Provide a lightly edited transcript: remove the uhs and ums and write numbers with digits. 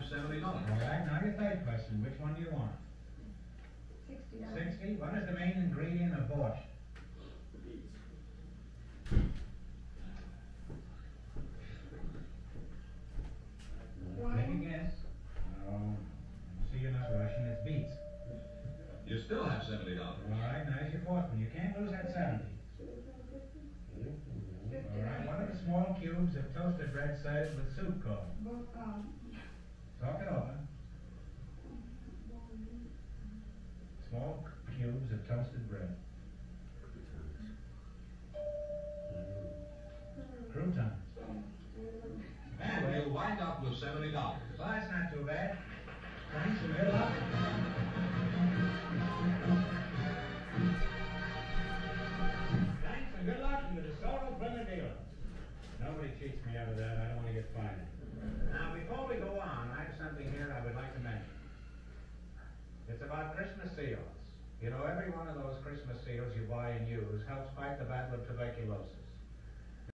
$70. All right, now your third question. Which one do you want? $60. 60? What is the main ingredient of borscht? Take a guess. No. See, you're not Russian. It's beets. You still have $70. All right, now here's your fourth one. You can't lose that 70. All right, what are the small cubes of toasted bread served with soup called? Talk it over. Small cubes of toasted bread. Croutons. And you'll wind up with $70. Well, that's not too bad. Thanks and good luck. Thanks and good luck to the DeSoto Plymouth dealer. Nobody cheats me out of that. I don't want to get fined. Now, before we go on, I have something here I would like to mention. It's about Christmas seals. You know, every one of those Christmas seals you buy and use helps fight the battle of tuberculosis.